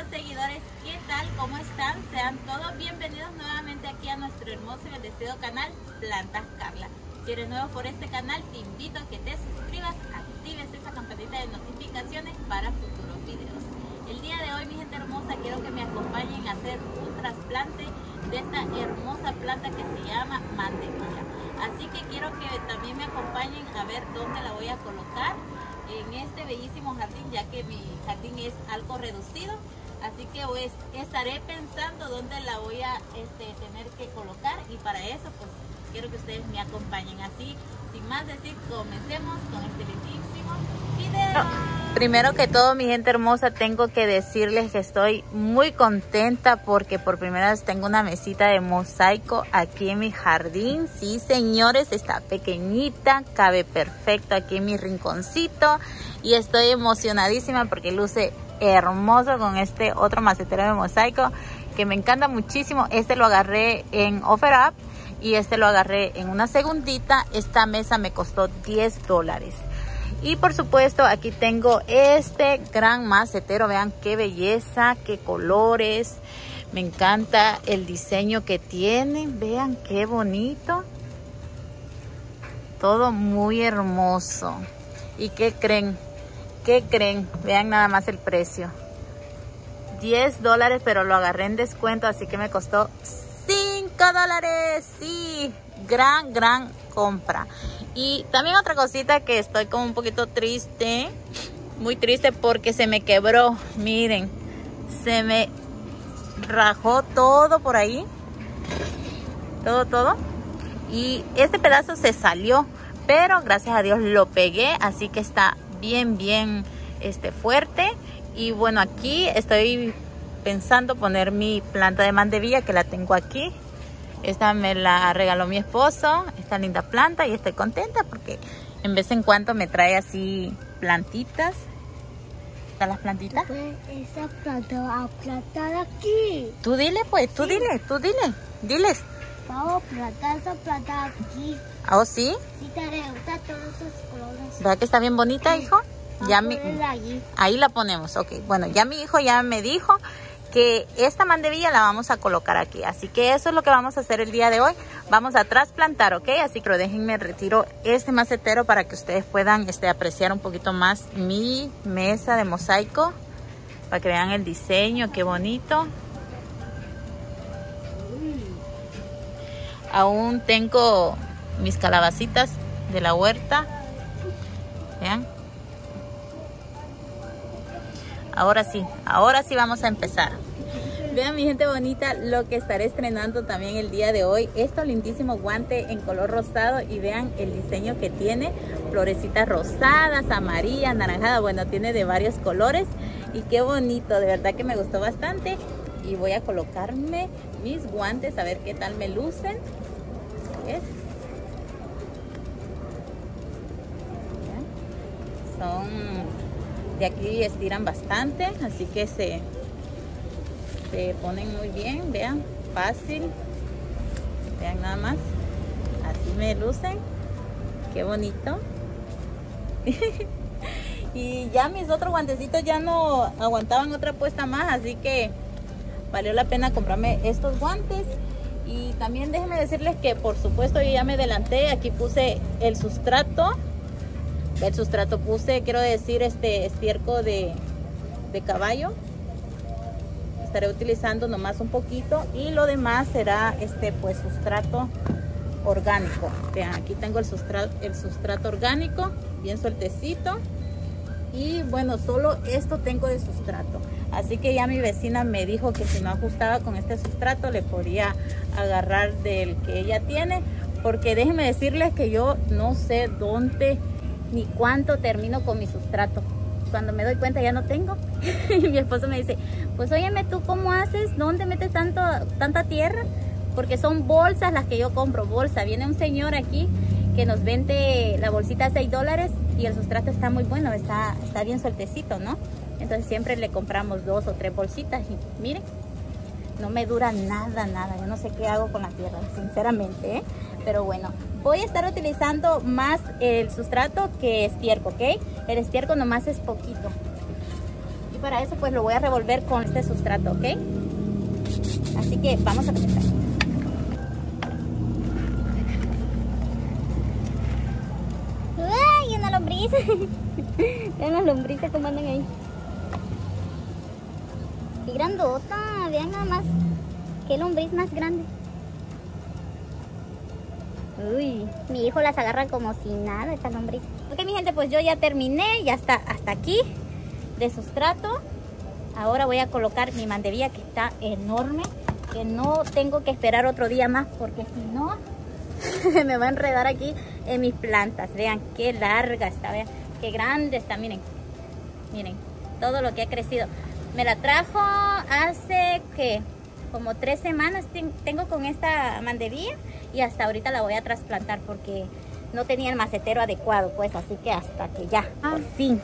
seguidores, ¿qué tal? ¿Cómo están? Sean todos bienvenidos nuevamente aquí a nuestro hermoso y bendecido canal Plantas Carla. Si eres nuevo por este canal, te invito a que te suscribas, actives esa campanita de notificaciones para futuros videos. El día de hoy, mi gente hermosa, quiero que me acompañen a hacer un trasplante de esta hermosa planta que se llama mandevilla. Así que quiero que también me acompañen a ver dónde la voy a colocar en este bellísimo jardín, ya que mi jardín es algo reducido. Así que estaré pensando dónde la voy a tener que colocar, y para eso pues quiero que ustedes me acompañen. Así, sin más decir, comencemos con este lindísimo video. Primero que todo, mi gente hermosa, tengo que decirles que estoy muy contenta porque por primera vez tengo una mesita de mosaico aquí en mi jardín. Sí, señores, está pequeñita, cabe perfecto aquí en mi rinconcito y estoy emocionadísima porque luce hermoso con este otro macetero de mosaico que me encanta muchísimo. Este lo agarré en OfferUp y este lo agarré en una segundita. Esta mesa me costó $10. Y por supuesto aquí tengo este gran macetero. Vean qué belleza, qué colores. Me encanta el diseño que tiene. Vean qué bonito. Todo muy hermoso. ¿Y qué creen? ¿Qué creen? Vean nada más el precio. $10, pero lo agarré en descuento, así que me costó $5. Sí, gran compra. Y también otra cosita que estoy como un poquito triste, muy triste porque se me quebró. Miren, se me rajó todo por ahí. Todo. Y este pedazo se salió, pero gracias a Dios lo pegué, así que está bien fuerte. Y bueno, aquí estoy pensando poner mi planta de mandevilla, que la tengo aquí. Esta me la regaló mi esposo, esta linda planta, y estoy contenta porque en vez en cuando me trae así plantitas. ¿Están las plantitas? Pues esa planta va a plantar aquí. Tú dile pues, tú Sí. diles. Vamos a plantar esa planta aquí. ¿Oh, sí? Si te gustan todos esos colores. ¿Verdad que está bien bonita, hijo? Ya Ponerla allí. ahí la ponemos, ok. Bueno, ya mi hijo ya me dijo que esta mandevilla la vamos a colocar aquí. Así que eso es lo que vamos a hacer el día de hoy. Vamos a trasplantar, ok. Así que déjenme retiro este macetero para que ustedes puedan apreciar un poquito más mi mesa de mosaico. Para que vean el diseño, qué bonito. Aún tengo mis calabacitas de la huerta. Vean. Ahora sí vamos a empezar. Vean, mi gente bonita, lo que estaré estrenando también el día de hoy. Este lindísimo guante en color rosado, y vean el diseño que tiene. Florecitas rosadas, amarillas, naranjadas. Bueno, tiene de varios colores y qué bonito. De verdad que me gustó bastante. Y voy a colocarme mis guantes a ver qué tal me lucen. ¿Ves? Son de aquí, estiran bastante, así que se ponen muy bien. Vean, fácil. Vean nada más, así me lucen, qué bonito. Y ya mis otros guantecitos ya no aguantaban otra puesta más, así que valió la pena comprarme estos guantes. Y también déjenme decirles que por supuesto yo ya me adelanté. Aquí puse el sustrato. Puse, quiero decir, estiércol de caballo. Estaré utilizando nomás un poquito, y lo demás será pues sustrato orgánico. Vean, aquí tengo el sustrato orgánico bien sueltecito. Y bueno, solo esto tengo de sustrato. Así que ya mi vecina me dijo que si no ajustaba con este sustrato le podría agarrar del que ella tiene, porque déjenme decirles que yo no sé dónde ni cuánto termino con mi sustrato. Cuando me doy cuenta ya no tengo. Y mi esposo me dice, pues óyeme, ¿tú cómo haces? ¿Dónde metes tanta tierra? Porque son bolsas las que yo compro, bolsa. Viene un señor aquí que nos vende la bolsita a $6 y el sustrato está muy bueno, está bien sueltecito, ¿no? Entonces siempre le compramos 2 o 3 bolsitas y miren, no me dura nada. Yo no sé qué hago con la tierra, sinceramente, ¿eh? Pero bueno, voy a estar utilizando más el sustrato que estiércol, ¿ok? El estiércol nomás es poquito. Y para eso pues lo voy a revolver con este sustrato, ¿ok? Así que vamos a comenzar. ¡Ay, una lombriz! Vean las lombrices como andan ahí. ¡Qué grandota! Vean nada más. ¡Qué lombriz más grande! Uy, mi hijo las agarra como si nada, esta lombriz. Ok, mi gente, pues yo ya terminé, ya está hasta aquí de sustrato. Ahora voy a colocar mi mandevilla que está enorme, que no tengo que esperar otro día más porque si no me va a enredar aquí en mis plantas. Vean qué larga está, vean qué grande está, miren. Miren, todo lo que ha crecido. Me la trajo hace, ¿qué? Como 3 semanas tengo con esta mandevilla y hasta ahorita la voy a trasplantar porque no tenía el macetero adecuado, pues, así que hasta que ya, por fin.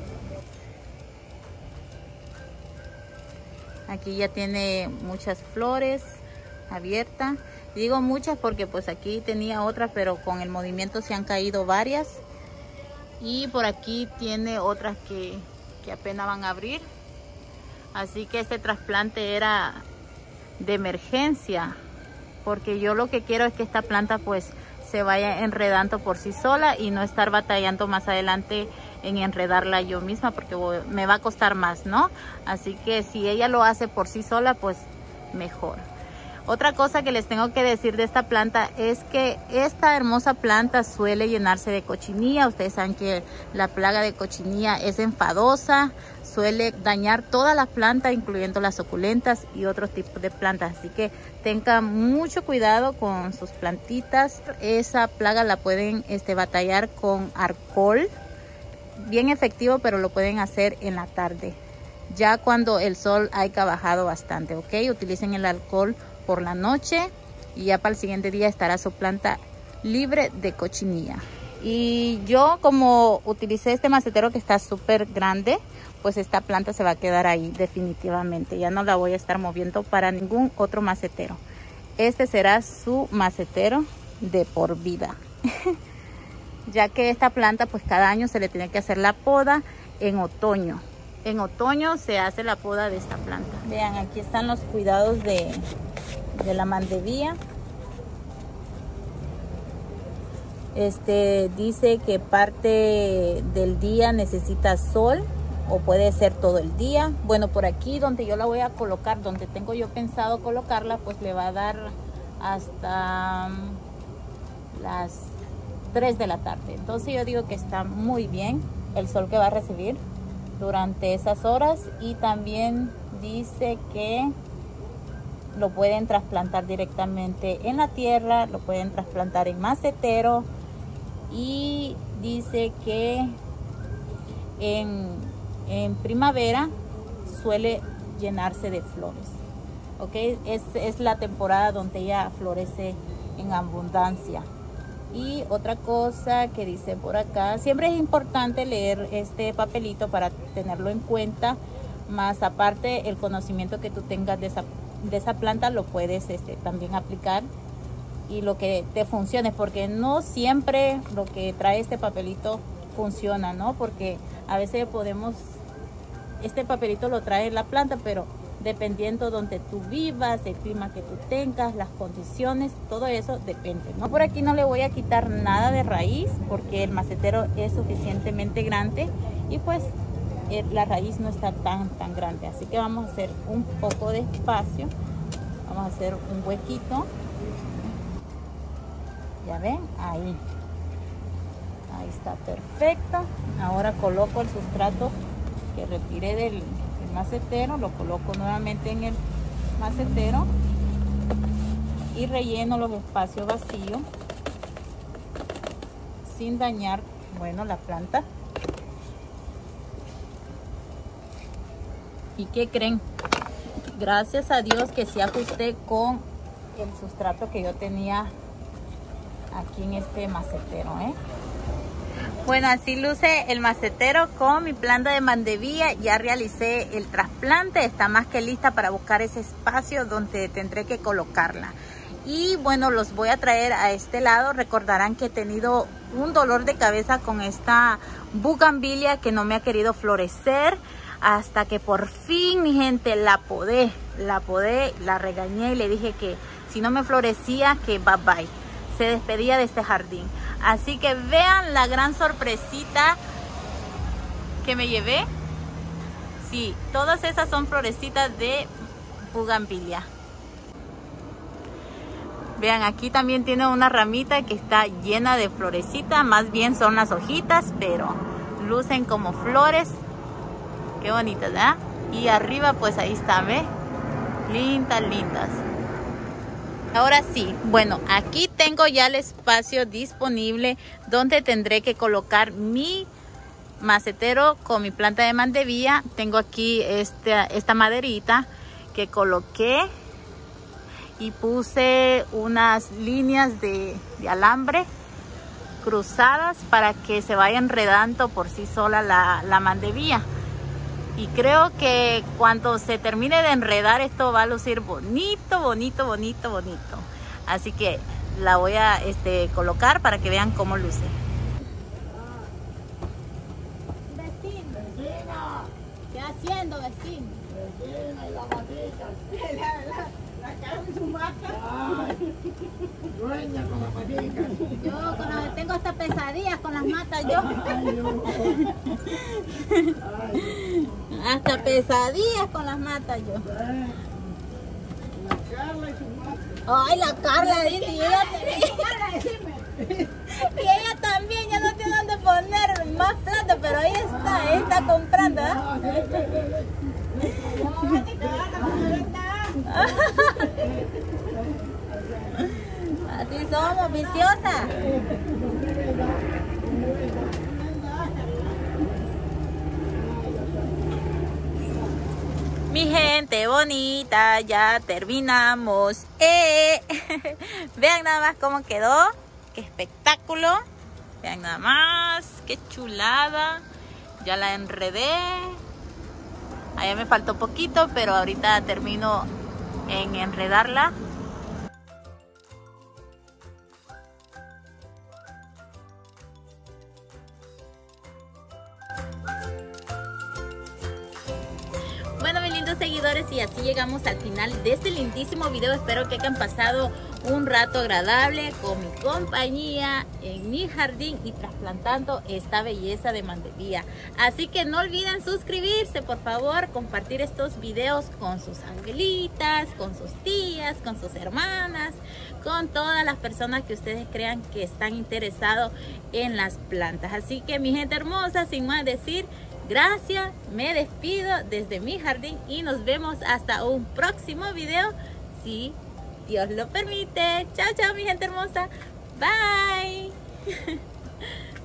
Aquí ya tiene muchas flores abiertas. Digo muchas porque pues aquí tenía otras, pero con el movimiento se han caído varias. Y por aquí tiene otras que apenas van a abrir. Así que este trasplante era de emergencia, porque yo lo que quiero es que esta planta pues se vaya enredando por sí sola y no estar batallando más adelante en enredarla yo misma, porque me va a costar más, ¿no? Así que si ella lo hace por sí sola, pues mejor. Otra cosa que les tengo que decir de esta planta es que esta hermosa planta suele llenarse de cochinilla. Ustedes saben que la plaga de cochinilla es enfadosa, suele dañar todas las plantas, incluyendo las suculentas y otros tipos de plantas. Así que tengan mucho cuidado con sus plantitas. Esa plaga la pueden batallar con alcohol, bien efectivo, pero lo pueden hacer en la tarde, ya cuando el sol haya bajado bastante, ¿ok? Utilicen el alcohol por la noche y ya para el siguiente día estará su planta libre de cochinilla. Y yo, como utilicé este macetero que está súper grande, pues esta planta se va a quedar ahí definitivamente. Ya no la voy a estar moviendo para ningún otro macetero. Este será su macetero de por vida. Ya que esta planta pues cada año se le tiene que hacer la poda en otoño. En otoño se hace la poda de esta planta. Vean, aquí están los cuidados de la mandevilla. Dice que parte del día necesita sol o puede ser todo el día. Bueno, por aquí donde yo la voy a colocar, donde tengo yo pensado colocarla, pues le va a dar hasta las 3 de la tarde. Entonces yo digo que está muy bien el sol que va a recibir durante esas horas. Y también dice que lo pueden trasplantar directamente en la tierra, lo pueden trasplantar en macetero, y dice que en primavera suele llenarse de flores, ¿ok? Es la temporada donde ella florece en abundancia. Y otra cosa que dice por acá, siempre es importante leer este papelito para tenerlo en cuenta, más aparte el conocimiento que tú tengas de esa planta lo puedes también aplicar y lo que te funcione, porque no siempre lo que trae este papelito funciona, ¿no? Porque a veces este papelito lo trae la planta, pero dependiendo donde tú vivas, el clima que tú tengas, las condiciones, todo eso depende, ¿no? Por aquí no le voy a quitar nada de raíz porque el macetero es suficientemente grande y pues la raíz no está tan grande, así que vamos a hacer un poco de espacio, vamos a hacer un huequito, ya ven, ahí está perfecto. Ahora coloco el sustrato que retiré del macetero, lo coloco nuevamente en el macetero y relleno los espacios vacíos sin dañar, bueno, la planta. ¿Y qué creen? Gracias a Dios que sí ajusté con el sustrato que yo tenía aquí en este macetero, ¿eh? Bueno, así luce el macetero con mi planta de mandevilla. Ya realicé el trasplante, está más que lista para buscar ese espacio donde tendré que colocarla. Y bueno, los voy a traer a este lado. Recordarán que he tenido un dolor de cabeza con esta bugambilia que no me ha querido florecer. hasta que por fin, mi gente, la podé, la regañé y le dije que si no me florecía, que bye bye, se despedía de este jardín. Así que vean la gran sorpresita que me llevé. Sí, todas esas son florecitas de bugambilia. Vean, aquí también tiene una ramita que está llena de florecitas, más bien son las hojitas, pero lucen como flores. Qué bonitas, ¿verdad? Y arriba pues ahí está, ¿ve? Lindas, lindas. Ahora sí, bueno, aquí tengo ya el espacio disponible donde tendré que colocar mi macetero con mi planta de mandevilla. Tengo aquí esta maderita que coloqué y puse unas líneas de alambre cruzadas para que se vaya enredando por sí sola la mandevilla. Y creo que cuando se termine de enredar esto va a lucir bonito, bonito, bonito, bonito. Así que la voy a colocar para que vean cómo luce. Vecino. ¿Qué haciendo, vecino? Vecina y la matica. La cara en su mata. Dueña con la matica. Yo tengo hasta pesadillas con las matas yo. Hasta pesadillas con las matas yo. La Carla y su mata. Ay, la Carla dice, y ella también ya no tiene dónde poner más plata, pero ahí está comprando, ¿eh? Así somos, viciosas. Mi gente bonita, ya terminamos. Vean nada más cómo quedó. Qué espectáculo. Vean nada más. Qué chulada. Ya la enredé. Allá me faltó poquito, pero ahorita termino en enredarla. Bueno, mis lindos seguidores, y así llegamos al final de este lindísimo video. Espero que hayan pasado un rato agradable con mi compañía en mi jardín y trasplantando esta belleza de mandevilla. Así que no olviden suscribirse, por favor, compartir estos videos con sus abuelitas, con sus tías, con sus hermanas, con todas las personas que ustedes crean que están interesados en las plantas. Así que, mi gente hermosa, sin más decir, gracias, me despido desde mi jardín y nos vemos hasta un próximo video, si Dios lo permite. Chao, chao, mi gente hermosa. Bye.